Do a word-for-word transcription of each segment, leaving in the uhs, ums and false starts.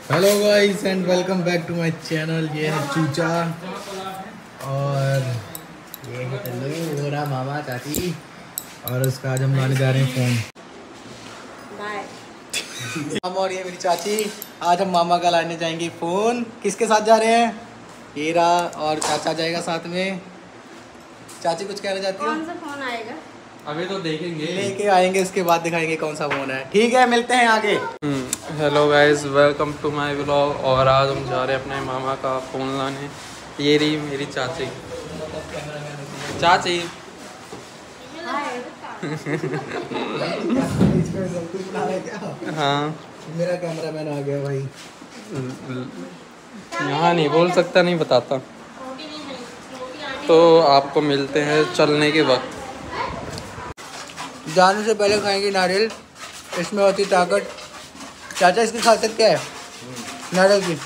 Hello guys and welcome back to my channel. ये है चूचा और ये है टल्लू, वो रहा मामा चाची और उसका आज हम लाने जा रहे हैं फ़ोन। बाय। मामा और ये मेरी चाची, आज हम मामा का लाने जाएंगे फ़ोन। किसके साथ जा रहे हैं? हीरा और चाचा जाएगा साथ में। चाची कुछ कहना चाहती है? कौन सा फ़ोन आएगा? अभी तो देखेंगे, लेके आएंगे, उसके बाद दिखाएंगे कौन सा फ़ोन है। ठीक है, मिलते हैं आगे। Hello guys, welcome to my vlog. और आज हम जा रहे हैं अपने मामा का फ़ोन लाने। ये रही मेरी चाची चाची हाँ, मेरा कैमरामैन आ गया भाई। यहाँ नहीं बोल सकता, नहीं बताता। तो आपको मिलते हैं चलने के वक्त। जाने से पहले खाएंगे नारियल, इसमें होती ताकत। चाचा इसकी खासियत क्या है नारियल की?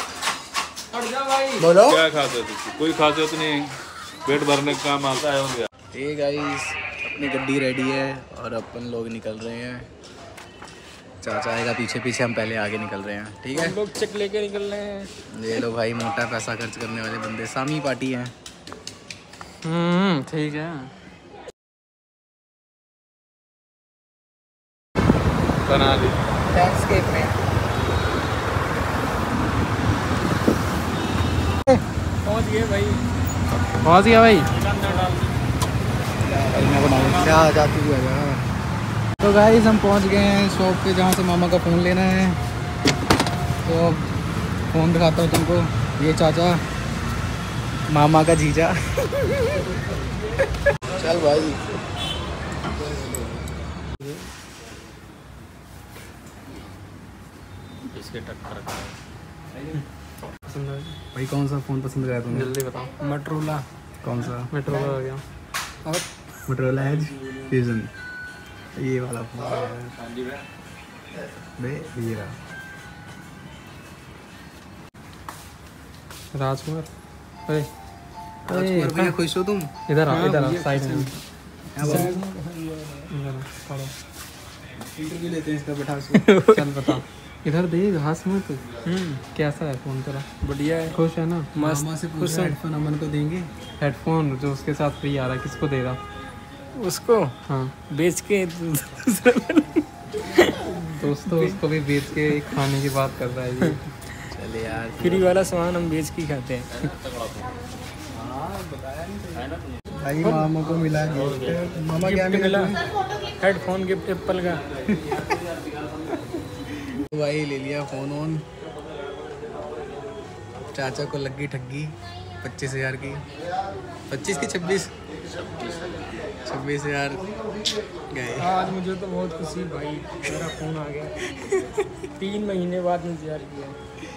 बोलो। क्या खासियत है? कोई खासियत नहीं, पेट भरने का काम आता है। हो गया। ये गाइस, अपनी गड्डी रेडी है और अपन लोग निकल रहे हैं। चाचा आएगा पीछे पीछे, हम पहले आगे निकल रहे हैं। ठीक है, हम लोग चेक लेके निकल रहे हैं। ये लो भाई, मोटा पैसा खर्च करने वाले बंदे, सामी पार्टी हैं। हम्म, ठीक है। बना ली लैंडस्केप में। पहुंच गए भाई, पहुंच गया भाई। क्या जाती हुई है। तो गाइस, हम पहुंच गए हैं शॉप पे जहाँ से मामा का फ़ोन लेना है। तो फ़ोन दिखाता हूँ तुमको। ये चाचा, मामा का जीजा। चल भाई। इसके टक्कर का पसंद है भाई, कौन सा फ़ोन पसंद करा तुमने? जल्दी बताओ। मोटरोला। कौन सा? मेट्रोला आ गया। और मोटरोला एज फ्यूजन, ये वाला फ़ोन बे। ये रहा राजकुमार। अरे राजकुमार भैया, खुश हो तुम? इधर आ, इधर आ, साइड में। इंटरव्यू लेते हैं इसका, बैठा। चल बता, इधर देख, हंस मत। कैसा है फोन तेरा? बढ़िया है। खुश है ना? मामा से पूछो, हेडफोन अमन को देंगे। हेडफोन जो उसके साथ फ्री आ रहा है, किसको देगा? उसको हाँ, बेच के दोस्तों उसको भी बेच के खाने की बात कर रहा है जी। चले यार, फ्री वाला सामान हम बेच के खाते हैं। भाई मामा को मिला गिफ्ट। मामा क्या गिफ्ट मिला? मिला हेडफोन गिफ्ट एप्पल का। भाई ले लिया फ़ोन ऑन। चाचा को लग गई ठगी पच्चीस हजार की। पच्चीस की छब्बीस छब्बीस हजार गए। आज मुझे तो बहुत खुशी भाई, मेरा फोन आ गया। तीन महीने बाद इंतजार किया।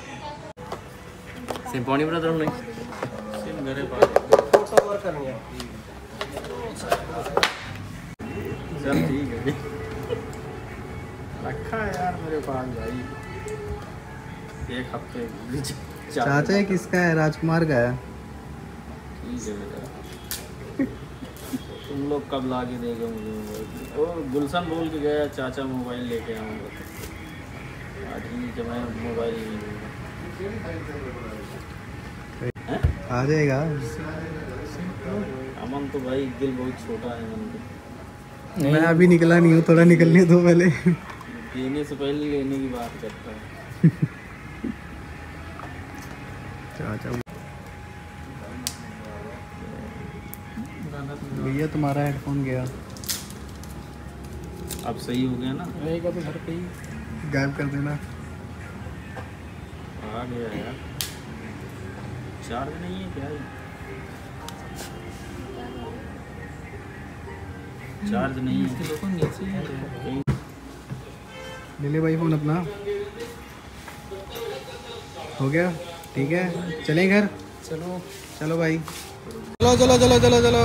सिंपोनी ब्रदर हमने सिम मेरे पास फोटो और करनी चल ठीक है। रखा है यार मेरे पास भाई। एक हफ्ते चाचा ये किसका है? राजकुमार का है। ठीक है बेटा, तुम लोग कब ला के देगा मुझे मोबाइल? वो गुलशन बोल के गया चाचा मोबाइल लेके आऊँगा। आज ही जब मैं मोबाइल नहीं लूँगा। आ जाएगा। अमन तो भाई दिल बहुत छोटा है अमन का। मैं अभी निकला नहीं हूँ, थोड़ा निकलने दो पहले। लेने से पहले लेने की बात करता है। चाचा भैया, तुम्हारा हेडफोन गया। अब सही हो गया ना? रहेगा तो घर पे ही। गायब कर देना। आ गया यार, चार्ज नहीं है क्या? चार्ज नहीं है। ले ले भाई फ़ोन अपना। हो गया, ठीक है, चलें घर। चलो चलो भाई, चलो चलो चलो चलो चलो।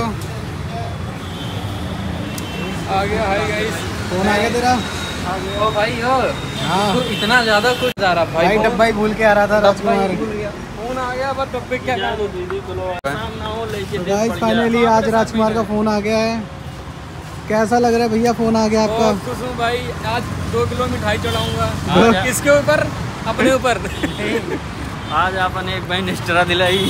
आ गया। हाय गाइस, फ़ोन आ गया तेरा? ओ भाई हो, हाँ तो इतना ज्यादा खुश जा रहा भाई। भाई डब्बा ही भूल के आ रहा था राजकुमार। फोन आ गया, बस डब्बे क्या क्या तो दीदी चलो आराम ना हो लेके देख गाइस, पड़ फाइनली गया। आज राजकुमार का फ़ोन आ गया है। कैसा लग रहा है भैया फ़ोन आ गया आपका? बहुत खुश हूँ भाई। आज दो किलो मिठाई चढ़ाऊंगा। दो- किसके ऊपर? अपने ऊपर। आज आपने एक बहन एक्स्ट्रा दिलाई।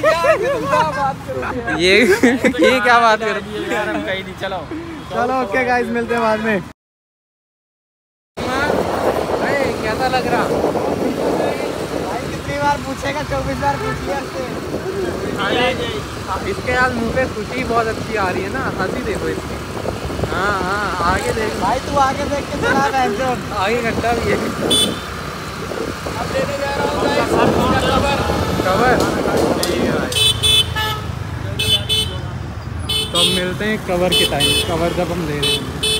ये ये क्या बात कर यार, हम कहीं नहीं। चलो चलो ओके गाइस, मिलते हैं बाद में। कैसा लग रहा? भाई कितनी बार पूछेगा, चौबीस बार पूछ लिया इससे। इसके आज मुंह पे खुशी बहुत अच्छी आ रही है ना, हंसी देखो इसकी। हाँ हाँ आगे देख भाई तू आगे देख के चला रहा, आगे घंटा भी है। अब लेने जा रहा हूँ गाइस कवर। कवर तो अब मिलते हैं कवर के टाइम, कवर जब हम ले रहे हैं।